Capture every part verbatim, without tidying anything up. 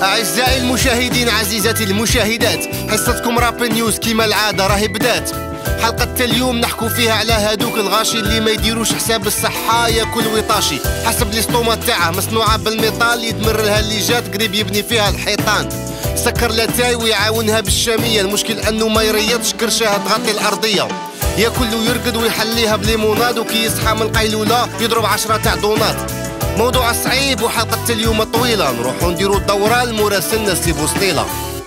أعزائي المشاهدين عزيزاتي المشاهدات، حصتكم راب نيوز كيما العادة راهي بدات. حلقة اليوم نحكو فيها على هادوك الغاشي اللي ما يديروش حساب الصحة، ياكل ويطاشي حسب ليسطومة تاعه مصنوعة بالميطال، يدمر لها اللي جات قريب يبني فيها الحيطان. سكر لاتاي ويعاونها بالشامية، المشكل انه ما يريضش كرشها تغطي الارضية، ياكل ويرقد ويحليها بليموناد، وكي يصحى من القيلولة يضرب عشرة تاع دونات. موضوع صعيب وحلقة اليوم طويلة، نروحو نديرو الدورة لمراسلنا سي بوسطيلة.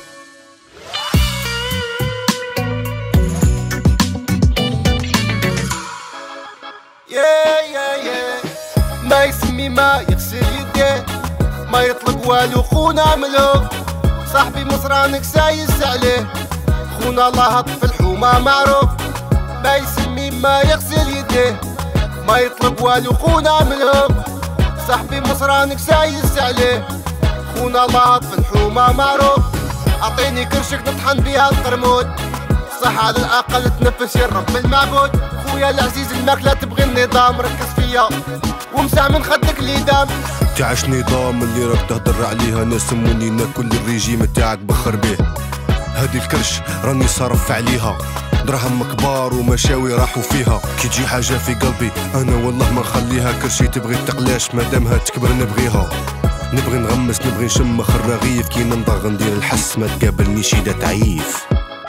يا يا يا ما يسمي ما يغسل يديه، ما يطلب والو خونا ملوك، صاحبي مصرانك سايس عليه، خونا الله في الحومة معروف. ما يسمي ما يغسل يديه، ما يطلب والو خونا ملوك، صاحبي مصرانك سايس عليه، خونا الله في الحومة معروف. اعطيني كرشك نطحن بيها القرمود، صح على الاقل تنفس يا رب المعبود. خويا العزيز الماكلة تبغي النظام، ركز فيا ومسع من خدك ليدام. تعش نظام اللي راك تهدر عليها، ناس سموني ناكل الريجيم تاعك بخر بيه. هادي الكرش راني صارف عليها، دراهم كبار ومشاوي راحوا فيها. كي تجي حاجة في قلبي انا والله ما نخليها، كرشي تبغي تقلاش مادامها تكبر نبغيها. نبغي نغمس نبغي نشمخ الرغيف، كي ننضغ ندير الحس ما تقابلنيش اذا تعيف.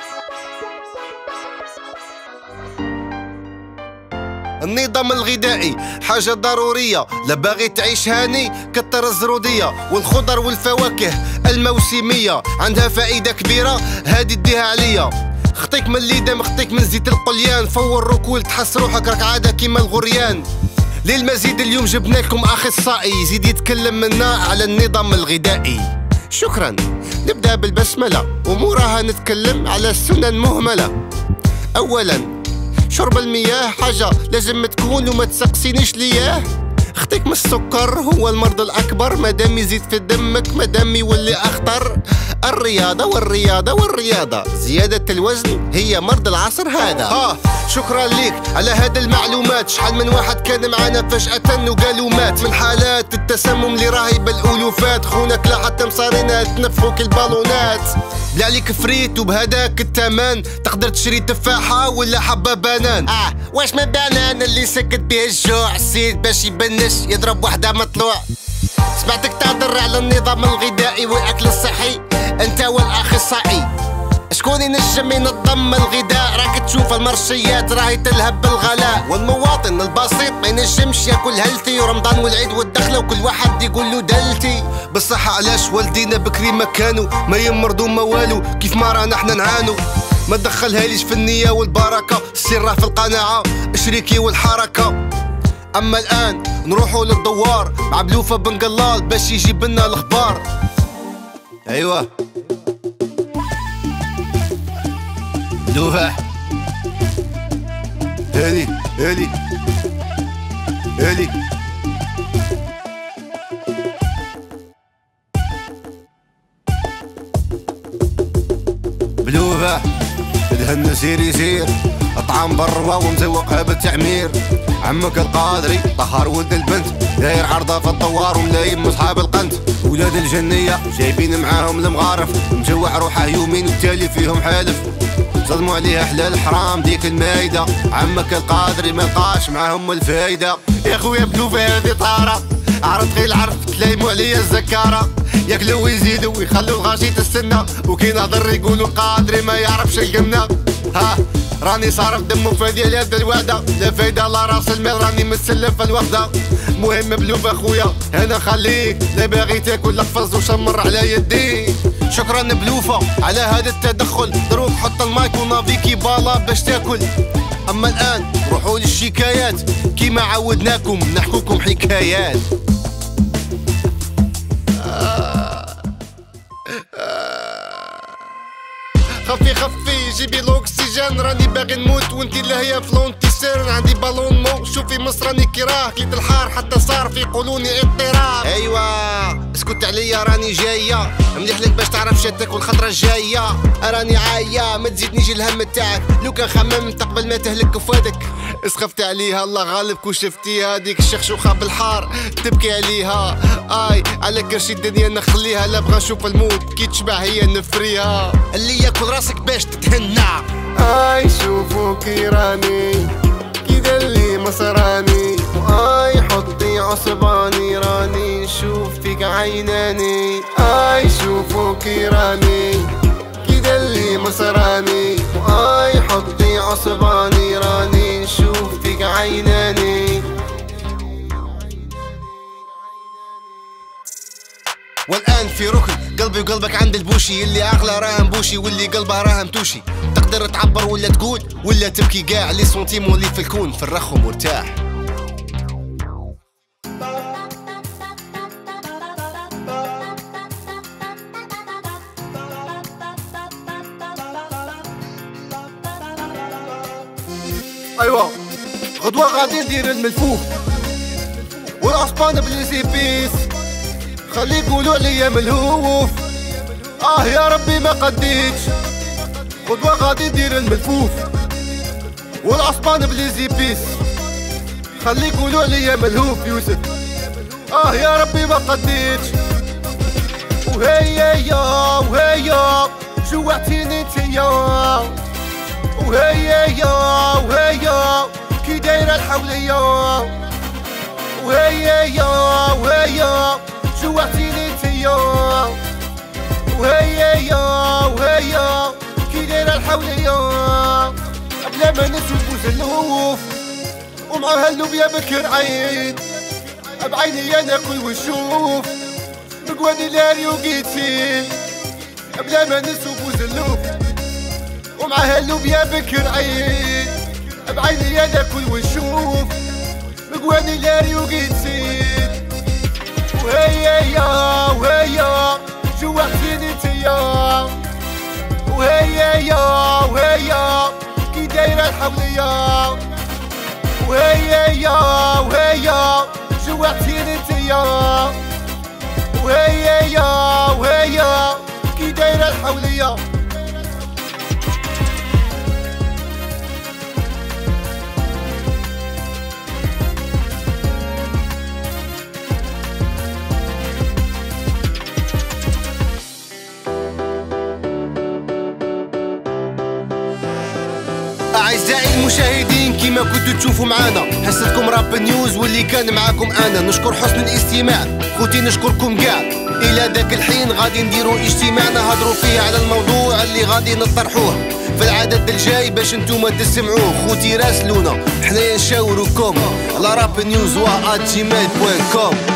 النظام الغذائي حاجة ضرورية، لا باغي تعيش هاني كتر الزرودية، والخضر والفواكه الموسمية عندها فائدة كبيرة، هادي اديها عليا. خطيك من الليدم خطيك من زيت القليان، فور ركول تحس روحك راك عادة كيما الغريان. للمزيد اليوم جبنا لكم اخصائي يزيد يتكلم منا على النظام الغذائي. شكرا. نبدأ بالبسملة وموراها نتكلم على السنن مهملة. اولا شرب المياه حاجة لازم تكون وما تسقسينيش لياه. خطيك من السكر هو المرض الأكبر، مادام يزيد في دمك مادام يولي أخطر. الرياضة والرياضة والرياضة، زيادة الوزن هي مرض العصر هذا. آه شكرا ليك على هذه المعلومات، شحال من واحد كان معانا فجأة وقالوا مات، من حالات التسمم اللي راهي بالألوفات. خونك لا حتى مصارينا تنفخوك البالونات. بلا عليك فريت وبهداك التمن تقدر تشري تفاحة ولا حبة بنان. اه واش من بنان اللي سكت به الجوع، السيد باش يبنش يضرب وحدة مطلوع. سمعتك تهضر على النظام الغذائي والاكل الصحي، انت والاخصائي شكون ينجم ينظم الغذاء؟ راك تشوف المرشيات راهي تلهب بالغلاء، والمواطن البسيط ما ينجمش ياكل هلثي، ورمضان والعيد والدخله وكل واحد يقول له دلتي. بالصحة علاش والدينا بكري ما كانوا ما يمرضوا ما والو، كيف ما رانا احنا نعانوا. ما تدخلهاليش في النية والبركة، السر راه في القناعة الشريكي والحركة. اما الان نروحوا للدوار مع بلوفة بن قلال باش يجيب لنا الاخبار. ايوه بلوفة، هادي هادي هادي بلوفة دهن سير يسير، طعام بروا ومزوقها بالتعمير. عمك القادري طهر ولد البنت، داير عرضه في الطوار وملايم مصحاب القنت. ولاد الجنية جايبين معاهم المغارف، مجوع روحه يومين والتالي فيهم حالف. صدموا عليها حلال حرام ديك المايدة، عمك القادري ما لقاش معاهم الفايدة. يا خويا بلوفة هذه طارة، عرض غير العرف تلايموا عليا الزكارة، ياكلوا ويزيدوا ويخلوا الغاشي تستنى، وكي نهضر يقولوا القادري ما يعرفش القمنة. ها راني صارف دمو فادي على هاد الوعدة، لا فايدة لا راس المال راني متسلف في الوحدة. مهم بلوفة خويا انا خليك، لا باغي تاكل احفظ وشمر على يدي. شكرا بلوفة على هذا التدخل، دروك حط المايك ونافيكي بالا باش تاكل. اما الان روحوا للشكايات، كيما عودناكم نحكوكم حكايات. خفي خفي جيبي الاكسجين، راني باغي نموت وانتي لاهية في لونتيسين. سيرن عندي بالونمو، شوفي مصر راني كراه، كليت الحار حتى صار في قولوني اضطراب. ايوا اسكت عليا راني جايه، مليح لك باش تعرف شاتك والخطره الجايه. راني عايه ما تزيدنيش الهم تاعك، لو كان خممت قبل ما تهلك فادك. اسخفت عليها الله غالبك وشفتيها، ديك الشخشوخه بالحار تبكي عليها. اي على كرشي الدنيا نخليها، لا بغا نشوف الموت كي تشبع هي نفريها. اللي ياكل راسك باش تتهنى. اي شوفوا كي راني كي دلي مصراني، واي حطي عصباني راني نشوف فيك عيناني. اي شوفوا كي راني كي دلي مصراني، واي حطي عصباني راني نشوف فيك عيناني. والآن في ركن قلبي وقلبك عند البوشي، اللي عقله راهم بوشي واللي قلبه راهم توشي. تقدر تعبر ولا تقول ولا تبكي قاع، لي سونتيمون اللي في الكون فرخ ومرتاح. ايوا غدوة غادي ندير الملفوف والعصبان بالزيبيس، خلي يقولوا عليا ملهوف. اه يا ربي ما قديتش. غدوة غادي ندير الملفوف والعصبان بالزيبيس، خلي يقولوا عليا ملهوف يوسف. اه يا ربي ما قديتش. وهيا يا وهيا جوعتيني انتيا، وهيا يا وهيا كي دايره الحوليه. وهيا يا وهيا جوعتيني انتيا، وهيا يا وهيا كي دايره الحوليه. بلا ما نشوفو زلوف ومعاها اللوبيا بكر عين، بعيني انا كل ونشوف بقواني لاري وقيتي. بلا ما نشوفو زلوف ومعاها اللوبيا بكر عين، بعيني انا كل ونشوف بقواني لاري وقيتي. وهيا يا وهيا جوعتيني انتيا، وهيا يا وهيا كي دايره الحوليه. وهيا يا وهيا جوعتيني انتيا، وهيا يا وهيا كي دايره الحوليه. أعزائي المشاهدين كيما كنتوا تشوفوا معانا، حصتكم راب نيوز واللي كان معاكم أنا. نشكر حسن الاستماع خوتي، نشكركم كاع. إلى ذاك الحين غادي نديروا اجتماع نهضروا فيه على الموضوع اللي غادي نطرحوه في العدد الجاي باش نتوما تسمعوه. خوتي راسلونا حنايا نشاوروكم على راب نيوز و آت جيميل بوان كوم.